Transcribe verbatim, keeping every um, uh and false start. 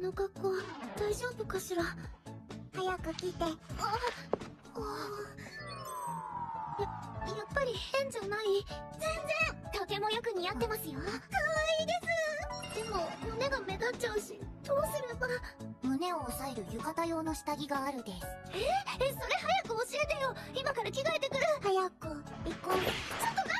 の格好大丈夫かしら。 早く来て。ああややっぱり変じゃない。 全然とてもよく似合ってますよ。可愛いです。でも胸が目立っちゃうし、どうすれば。 胸を押さえる浴衣用の下着があるです。 ええ、それ早く教えてよ。今から着替えてくる。 早く行こう。ちょっと